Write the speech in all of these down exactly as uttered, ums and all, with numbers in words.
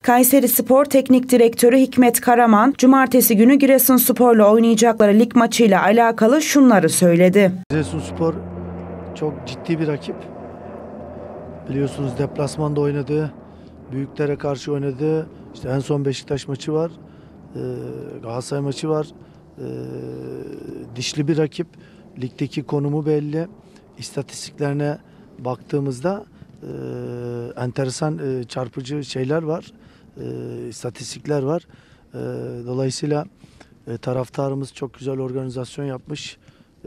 Kayserispor Teknik Direktörü Hikmet Karaman, Cumartesi günü Giresunspor'la oynayacakları lig maçıyla alakalı şunları söyledi. Giresunspor çok ciddi bir rakip. Biliyorsunuz deplasmanda oynadı, büyüklere karşı oynadı. İşte en son Beşiktaş maçı var, Galatasaray maçı var. Dişli bir rakip. Ligdeki konumu belli. İstatistiklerine baktığımızda enteresan, çarpıcı şeyler var. İstatistikler var. Dolayısıyla taraftarımız çok güzel organizasyon yapmış.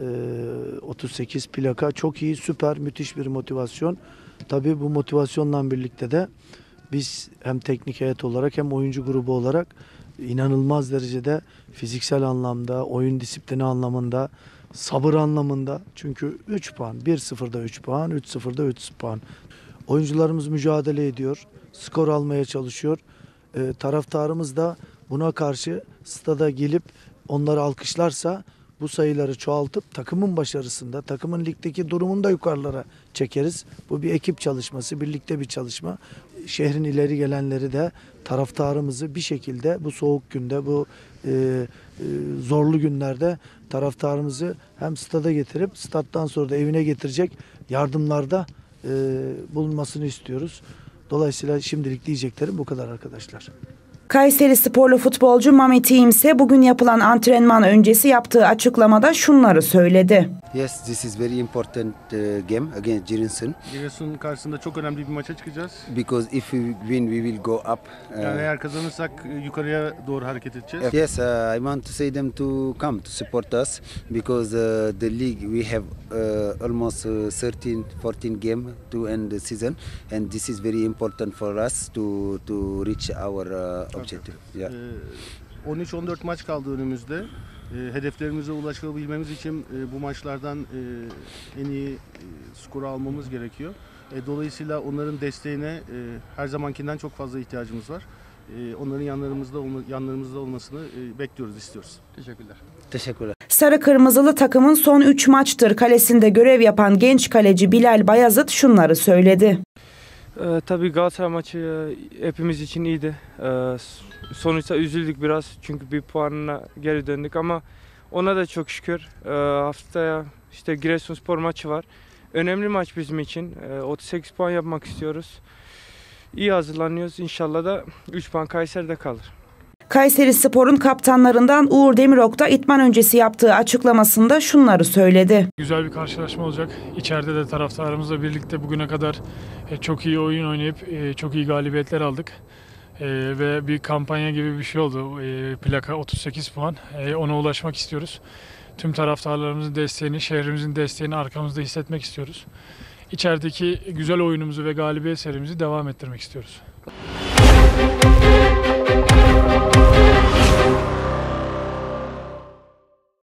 otuz sekiz plaka çok iyi, süper, müthiş bir motivasyon. Tabii bu motivasyonla birlikte de biz hem teknik heyet olarak hem oyuncu grubu olarak inanılmaz derecede fiziksel anlamda, oyun disiplini anlamında, sabır anlamında. Çünkü üç puan, bir sıfırda üç puan, üç sıfırda üç puan. Oyuncularımız mücadele ediyor, skor almaya çalışıyor. E, taraftarımız da buna karşı stada gelip onları alkışlarsa bu sayıları çoğaltıp takımın başarısında, takımın ligdeki durumunu da yukarılara çekeriz. Bu bir ekip çalışması, birlikte bir çalışma. Şehrin ileri gelenleri de taraftarımızı bir şekilde bu soğuk günde, bu e, e, zorlu günlerde taraftarımızı hem stada getirip stat'tan sonra da evine getirecek yardımlarda e, bulunmasını istiyoruz. Dolayısıyla şimdilik diyeceklerim bu kadar arkadaşlar. Kayserisporlu futbolcu Mehmet İyim ise bugün yapılan antrenman öncesi yaptığı açıklamada şunları söyledi. Yes, this is very important uh, game against Giresun. Giresun karşısında çok önemli bir maça çıkacağız. Because if we win, we will go up. Uh, Yani eğer kazanırsak yukarıya doğru hareket edeceğiz. Yes, uh, I want to say them to come to support us because uh, the league we have uh, almost uh, thirteen, fourteen game to end the season, and this is very important for us to to reach our uh, objective. Yeah. on üç on dört maç kaldı önümüzde. Hedeflerimize ulaşabilmemiz için bu maçlardan en iyi skoru almamız gerekiyor. Dolayısıyla onların desteğine her zamankinden çok fazla ihtiyacımız var. Onların yanlarımızda yanlarımızda olmasını bekliyoruz, istiyoruz. Teşekkürler. Teşekkürler. Sarı Kırmızılı takımın son üç maçtır kalesinde görev yapan genç kaleci Bilal Bayazıt şunları söyledi. Ee, tabii Galatasaray maçı hepimiz için iyiydi. Ee, sonuçta üzüldük biraz çünkü bir puanla geri döndük ama ona da çok şükür. Ee, haftaya işte Giresunspor maçı var. Önemli maç bizim için. Ee, otuz sekiz puan yapmak istiyoruz. İyi hazırlanıyoruz. İnşallah da üç puan Kayseri'de kalır. Kayserispor'un kaptanlarından Uğur Demirok da idman öncesi yaptığı açıklamasında şunları söyledi. Güzel bir karşılaşma olacak. İçeride de taraftarımızla birlikte bugüne kadar çok iyi oyun oynayıp çok iyi galibiyetler aldık. Ve bir kampanya gibi bir şey oldu. Plaka otuz sekiz puan. Ona ulaşmak istiyoruz. Tüm taraftarlarımızın desteğini, şehrimizin desteğini arkamızda hissetmek istiyoruz. İçerideki güzel oyunumuzu ve galibiyet serimizi devam ettirmek istiyoruz.